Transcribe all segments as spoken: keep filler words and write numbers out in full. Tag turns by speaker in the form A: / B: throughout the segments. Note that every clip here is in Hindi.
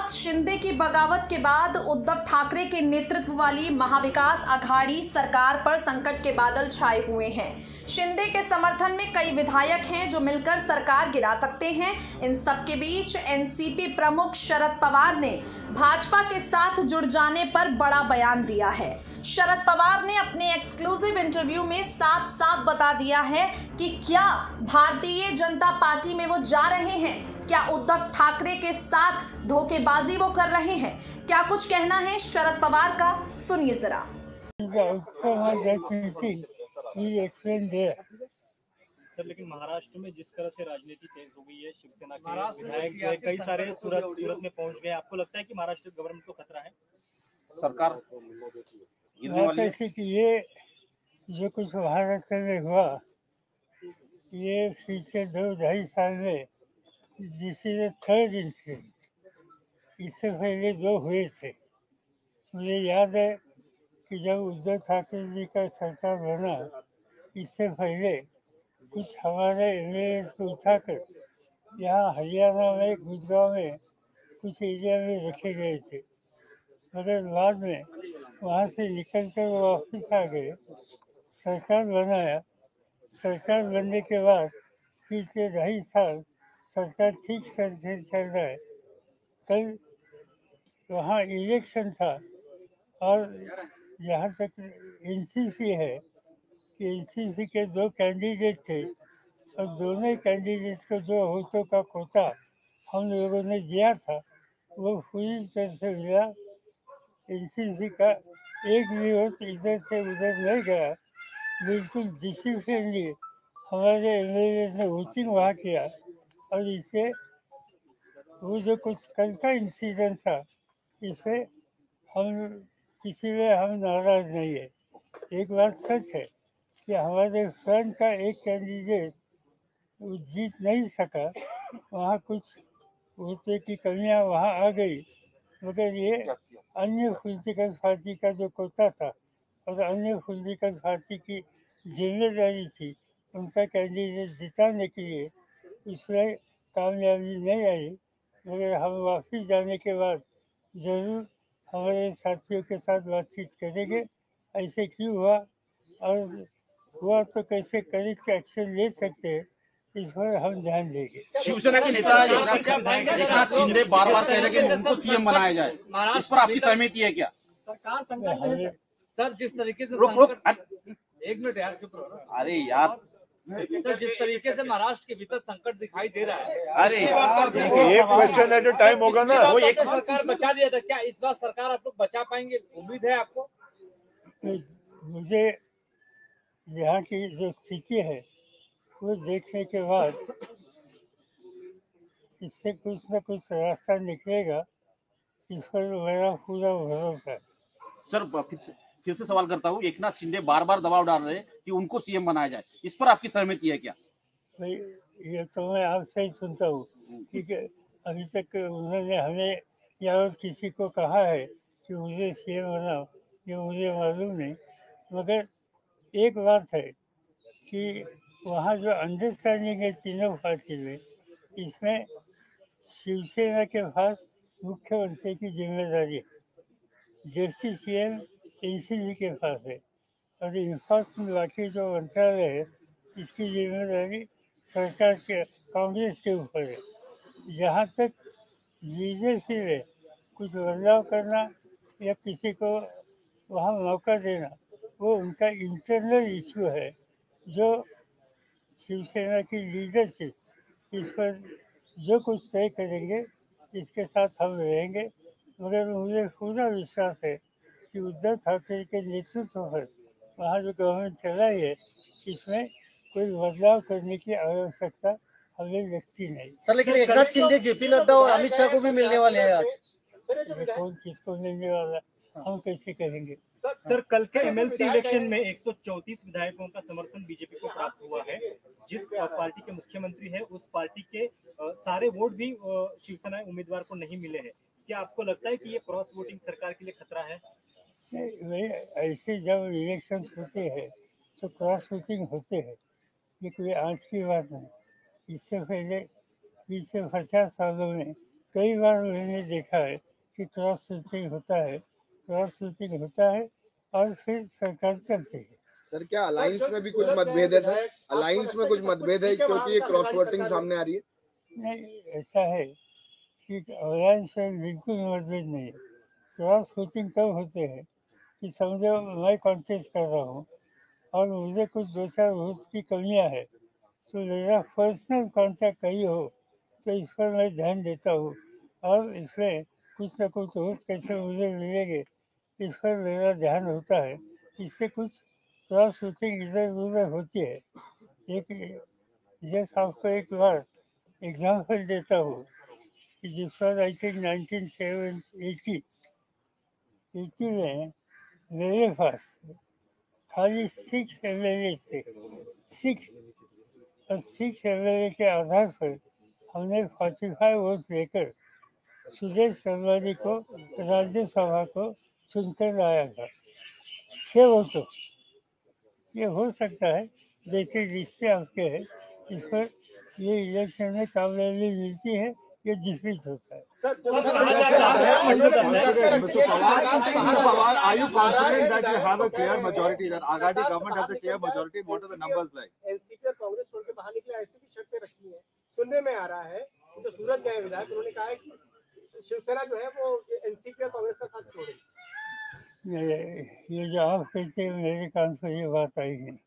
A: एकनाथ शिंदे की बगावत के बाद उद्धव ठाकरे के नेतृत्व वाली महाविकास अघाड़ी सरकार पर संकट के बादल छाए हुए हैं। शिंदे के समर्थन में कई विधायक हैं जो मिलकर सरकार गिरा सकते हैं। इन सब के बीच एनसीपी प्रमुख शरद पवार ने भाजपा के साथ जुड़ जाने पर बड़ा बयान दिया है। शरद पवार ने अपने एक्सक्लूसिव इंटरव्यू में साफ साफ बता दिया है कि क्या भारतीय जनता पार्टी में वो जा रहे हैं, क्या उद्धव ठाकरे के साथ धोखेबाजी वो कर रहे हैं। क्या कुछ कहना है शरद पवार का, सुनिए जरा।
B: सर, लेकिन महाराष्ट्र में जिस तरह से राजनीति तेज हो गई है, शिवसेना के विधायक जो है कई सारे सूरत सूरत में पहुंच गए, आपको लगता है कि महाराष्ट्र गवर्नमेंट को खतरा है?
C: सरकार
D: ऐसी कि ये जो कुछ महाराष्ट्र में हुआ, ये पिछले दो ढाई साल में जिससे थर्ड इंसिडेंट, इससे पहले दो हुए थे। मुझे याद है कि जब उद्धव ठाकरे जी का सरकार बना, इससे पहले कुछ हमारे एमएलए को उठाकर यहाँ हरियाणा में गुड़गांव में कुछ एरिया में रखे गए थे, मगर बाद में वहाँ से निकल कर वापस आ गए, सरकार बनाया। सरकार बनने के बाद पिछले ढाई साल सरकार ठीक से चल रहा है। कल वहाँ इलेक्शन था और जहाँ तक एनसीपी है कि एनसीपी के दो कैंडिडेट थे और दोनों कैंडिडेट को जो वोटों का कोटा हम लोगों ने दिया था वो पूरी तरह से मिला। एनसीपी का एक भी वोट इधर से उधर नहीं गया, बिल्कुल डिसिप्लिनली हमारे एमएलए ने वोटिंग वहाँ किया। और इससे वो जो कुछ कल का इंसिडेंट था, इससे हम किसी में हम नाराज नहीं है। एक बात सच है कि हमारे फ्रंट का एक कैंडिडेट वो जीत नहीं सका, वहाँ कुछ वोटों की कमियाँ वहाँ आ गई, मगर ये अन्य पॉलिटिकल पार्टी का जो कोटा था और अन्य पॉलिटिकल पार्टी की जिम्मेदारी थी उनका कैंडिडेट जिताने के लिए, इसमें कामयाबी नहीं आई। मगर हम वापस जाने के बाद ज़रूर हमारे साथियों के साथ बातचीत करेंगे, ऐसे क्यों हुआ और हुआ तो कैसे करेक्ट एक्शन ले सकते हैं, इस पर हम ध्यान देंगे।
C: शिवसेना के नेता एकनाथ शिंदे बार बार कह रहे हैं कि उनको सीएम बनाया जाए, इस पर आपकी सहमति है क्या?
B: सरकार संकट में है सर, जिस तरीके से
C: रुक रुक
B: एक मिनट यार, चुप रहो।
C: अरे यार
B: सर, जिस तरीके से महाराष्ट्र के भीतर संकट दिखाई दे रहा है,
C: अरे
E: एक क्वेश्चन एट अ टाइम होगा ना।
B: वो एक सरकार बचा दिया था, क्या इस बार सरकार आप लोग बचा पाएंगे? उम्मीद है आपको?
D: मुझे यहाँ की जो स्थिति है वो देखने के बाद इससे कुछ न कुछ रास्ता निकलेगा, इस पर मेरा पूरा भरोसा है।
C: सर फिर से फिर से सवाल करता हूँ, एकनाथ शिंदे बार बार दबाव डाल रहे हैं कि उनको सीएम बनाया जाए, इस पर आपकी सहमति है क्या?
D: भाई ये तो मैं आपसे ही सुनता हूँ, ठीक है। अभी तक उन्होंने हमें या और किसी को कहा है कि मुझे सीएम बनाओ, ये मुझे मालूम नहीं। मगर एक बात है कि वहाँ जो अंडरस्टैंडिंग है तीनों पार्टी में, इसमें शिवसेना के पास मुख्यमंत्री की जिम्मेदारी है, जबकि सीएम एनसीपी के पास है, और इन्फॉर्मेशन बाकी जो मंत्रालय है इसकी जिम्मेदारी सरकार के कांग्रेस के ऊपर है। जहाँ तक लीडरशिप में कुछ बदलाव करना या किसी को वहाँ मौका देना, वो उनका इंटरनल इशू है, जो शिवसेना की लीडरशिप इस पर जो कुछ तय करेंगे इसके साथ हम रहेंगे। मगर मुझे पूरा विश्वास है कि उद्धव ठाकरे के नेतृत्व पर वहाँ जो गवर्नमेंट चलाई है, इसमें कोई बदलाव करने की आवश्यकता हमें लगती नहीं।
F: सर, लेकिन एकनाथ शिंदे जेपी नड्डा और अमित शाह को भी मिलने वाले हैं आज।
D: कौन किसको मिलने वाला हम कैसे कहेंगे?
B: सर, सर कल के एमएलसी इलेक्शन में एक सौ चौंतीस विधायकों का समर्थन बीजेपी को प्राप्त हुआ है। जिस पार्टी के मुख्यमंत्री है उस पार्टी के आ, सारे वोट भी शिवसेना उम्मीदवार को नहीं मिले हैं। क्या आपको लगता है कि ये क्रॉस वोटिंग सरकार के लिए खतरा है?
D: नहीं, ऐसे जब इलेक्शन होते हैं तो क्रॉस वोटिंग होते हैं, ये कोई आज की बात नहीं। इससे पहले बीस से पचास सालों में कई बार मैंने देखा है कि क्रॉस सूचिंग होता है क्रॉस सूचिंग होता है और फिर सरकार चलती है।
G: सर क्या अलायंस में भी कुछ मतभेद है सर? अलायंस में कुछ मतभेद है क्योंकि ये क्रॉस वोटिंग सामने आ रही है।
D: नहीं, ऐसा है कि अलायंस में बिल्कुल मतभेद नहीं है। क्रॉस वोटिंग तब होते हैं कि समझो मैं कॉन्टेस्ट कर रहा हूँ और मुझे कुछ दो चार वोट की कमियाँ है, तो मेरा पर्सनल कॉन्टैक्ट कहीं हो तो इस पर मैं ध्यान देता हूँ और इसमें कुछ न कुछ वोट कैसे मुझे मिलेंगे इस पर मेरा ध्यान होता है। इससे कुछ क्रॉस वोटिंग इधर उधर होती है। एक जैसे आपको एक बार एग्जाम्पल देता हूँ कि जिस बार I think nineteen seven eighty eighty में मेरे पास खाली सिक्स एम एल ए थे सिक्स और सिक्स एम एल ए के आधार पर हमने फोर्टी फाइव वोट लेकर सुरेश करवानी को राज्यसभा को चुनकर लाया था छः वोटों। ये हो सकता है जैसे रिश्ते आपके हैं इस पर ये इलेक्शन में कामयाबी मिलती है ये डिफीट होता है।
E: Mister Pawar, are you confident that you have a clear majority? That Aghadi government has a clear majority? What are the numbers like?
H: NCP और कांग्रेस छोड़ के बाहर निकले ऐसी भी शर्तें रखी हैं। सुनने में आ रहा है तो सूरत गए विधायक उन्होंने कहा है कि शिवसेना जो है वो एनसीपी और कांग्रेस का साथ छोड़ेगी।
D: ये जो आप कहते हैं मेरे कान पर ये बात आई है।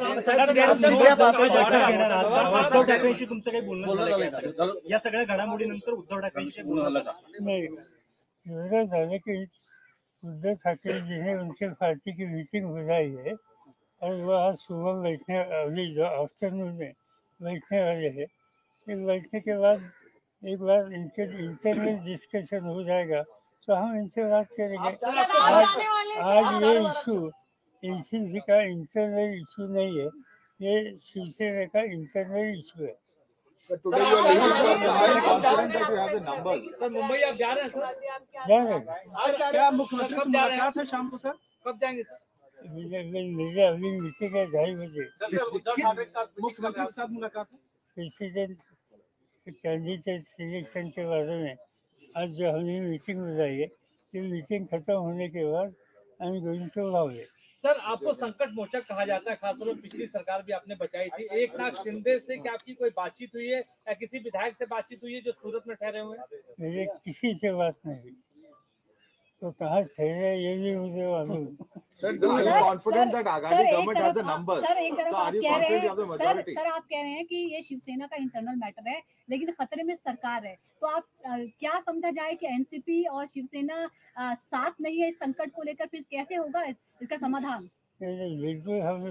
B: उद्धव ठाकरेंशी तुमचं काही बोलणं झालं का? या सगळ्या घडामोडीनंतर उद्धव ठाकरेंशी बोलणं झालं का?
D: नहीं, मेरा जाने कि उद्धव ठाकरे जी ने उनके पार्टी की मीटिंग बुलाई है और वह आज सुबह बैठने अभी जो आफ्टरनून में बैठने वाले हैं। फिर बैठने के बाद एक बार इनके इंटरनल डिस्कशन हो जाएगा तो हम इनसे बात करेंगे। आज आज ये इशू एनसीपी का इंटरनल इशू नहीं है, ये शिवसेना का इंटरनल इशू है।
E: Today you are leaving for Mumbai, confident that you have the numbers.
F: Sir Mumbai आप जा रहे हैं सर?
D: जा रहे हैं।
F: क्या मुख्यमंत्री कब जा रहे हैं? फिर शाम को सर कब जाएंगे सर?
D: मेरे अभी मीटिंग है ढाई बजे।
F: मुख्यमंत्री के साथ मुलाकात है?
D: प्रेसिडेंट कैंडिडेट सिलेक्शन के बारे में आज जो हमने मीटिंग बुलाई है ये मीटिंग खत्म होने के बाद I am going to Lahore.
F: Sir आपको संकट मोचक कहा जाता है, खासतौर पर पिछली सरकार भी आपने बचाई थी। एक नाथ शिंदे से क्या आपकी कोई बातचीत हुई है या किसी विधायक से बातचीत हुई है जो सूरत में ठहरे हुए हैं?
D: मेरे किसी से बात नहीं हुई, तो कहाँ ठहरे ये भी मुझे मालूम।
E: Sir, are you confident that Aghadi government has the numbers?
I: Sir एक तरफ
E: So
I: आप
E: are you
I: कह रहे
E: confident you have the
I: हैं सर
E: majority?
I: सर आप कह रहे हैं कि ये शिवसेना का इंटरनल मैटर है लेकिन खतरे में सरकार है, तो आप आ, क्या समझा जाए कि एनसीपी और शिवसेना आ, साथ नहीं है इस संकट को लेकर, फिर कैसे होगा इस, इसका समाधान?
D: बिल्कुल हम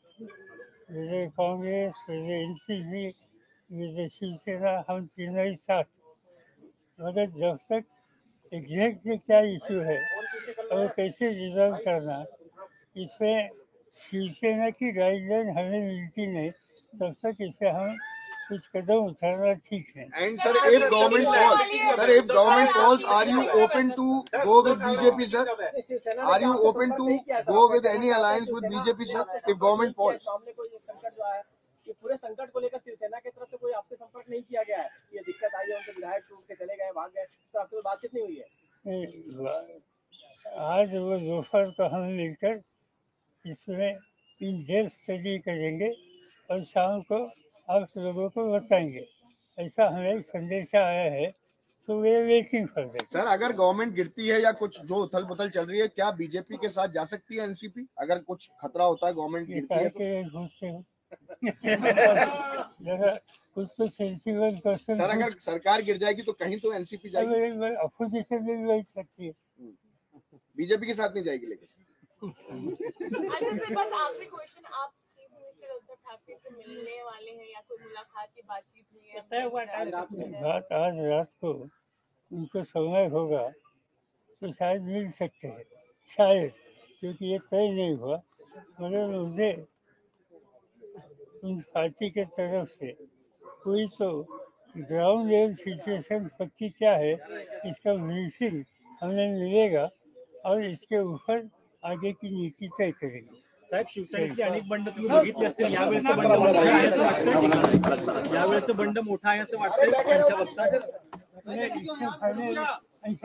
D: मेरे कांग्रेस मेरे एनसीपी मेरे शिवसेना हम तीनों ही साथ, मगर जब तक एग्जैक्ट क्या इशू है और कैसे रिजॉल्व करना इसमें शिवसेना की गाइडलाइन हमें मिलती नहीं, तब तक इसे हम कुछ कदम उठाना ठीक है।
G: And sir, if government falls, sir, if government falls, are you open to go with B J P, sir? Are you open to go with any alliance with B J P, sir? If government falls.
H: सामने कोई संकट जो आया ये पूरे संकट को लेकर शिवसेना की तरफ से कोई आपसे संपर्क नहीं किया गया है? ये दिक्कत आई है, उनके विधायक टूट के चले गए, भाग गए, तो आपसे कोई बातचीत नहीं हुई है?
D: आज वो दोपहर को हम मिलकर इसमें इन डेप्थ स्टडी करेंगे और शाम को आप लोगों को बताएंगे, ऐसा हमें संदेश आया है। तो वे वेटिंग फॉर दैट।
G: सर अगर गवर्नमेंट गिरती है या कुछ जो उथल पुथल चल रही है, क्या बीजेपी के साथ जा सकती है एनसीपी? अगर कुछ खतरा होता है गवर्नमेंट
D: ये
G: गिरती है तो?
D: के घुसते हो जरा कुछ तो सेंसिबल क्वेश्चन।
G: सर अगर सरकार गिर जाएगी तो कहीं तो एनसीपी जाएगी,
D: अपोजिशन में भी बैठ सकती है,
G: बीजेपी के साथ नहीं जाएगी। लेकिन
J: अच्छा सर बस आखिरी क्वेश्चन, आप चीफ मिनिस्टर उद्धव ठाकरे से मिलने वाले हैं या कोई मुलाकात की बातचीत हुई है? तय हुआ टाइम
D: बात आज रात को उनको समय होगा तो शायद मिल सकते हैं, शायद, क्योंकि ये तय नहीं हुआ। मगर मुझे उन पार्टी के तरफ से कोई तो ग्राउंड लेवल सिचुएशन पक्की क्या है इसका ब्रीफिंग हमें मिलेगा और इसके ऊपर आगे की नीति तय करेंगे।
B: साहेब शिवसेनेतली अनेक बंड तुम्ही बघितली असतील, यावेळेचं बंड मोठं आहे असं वाटतं, यावेळेचं बंड मोठं आहे असं वाटतं त्यांच्या वक्तव्यात?
D: मैं इससे पहले ऐसा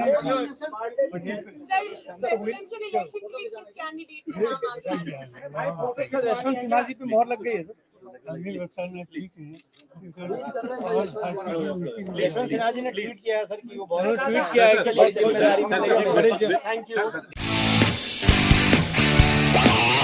J: प्रेसिडेंशियल इलेक्शन के लिए किस कैंडिडेट का नाम आता है?
F: सर यशवंत सिन्हा जी पे मोहर लग गई है सर।
D: अभी बताना ठीक है।
B: यशवंत सिन्हा जी ने ट्वीट किया है सर कि वो बहुत
F: ट्वीट किया है कि बहुत जिम्मेदारी में लेंगे। Thank you.